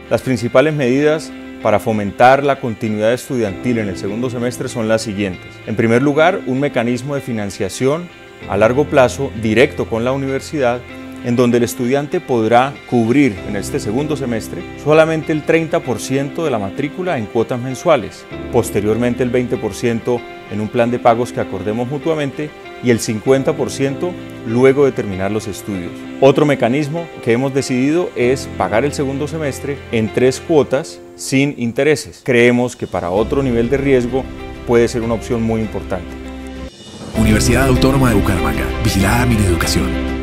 Las principales medidas para fomentar la continuidad estudiantil en el segundo semestre son las siguientes. En primer lugar, un mecanismo de financiación a largo plazo directo con la universidad, en donde el estudiante podrá cubrir en este segundo semestre solamente el 30% de la matrícula en cuotas mensuales, posteriormente el 20% en un plan de pagos que acordemos mutuamente y el 50% luego de terminar los estudios. Otro mecanismo que hemos decidido es pagar el segundo semestre en 3 cuotas sin intereses. Creemos que para otro nivel de riesgo puede ser una opción muy importante. Universidad Autónoma de Bucaramanga. Vigilada Mineducación.